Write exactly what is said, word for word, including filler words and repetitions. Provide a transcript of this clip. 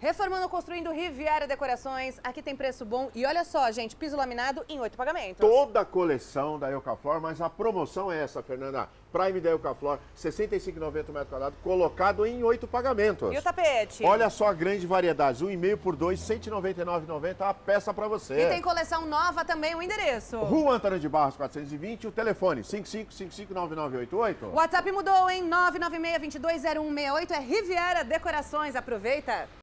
Reformando ou construindo Riviera Decorações. Aqui tem preço bom. E olha só, gente, piso laminado em oito pagamentos. Toda a coleção da Eucaflor, mas a promoção é essa, Fernanda. Prime da Eucaflor, sessenta e cinco reais e noventa centavos o metro quadrado, colocado em oito pagamentos. E o tapete? Olha só a grande variedade, um e meio por dois, cento e noventa e nove reais e noventa centavos, a peça para você. E tem coleção nova também, o endereço. Rua Antônio de Barros, quatrocentos e vinte, o telefone cinco cinco cinco cinco nove nove oito oito. O WhatsApp mudou, hein? nove nove seis, dois dois zero um seis oito, é Riviera Decorações. Aproveita!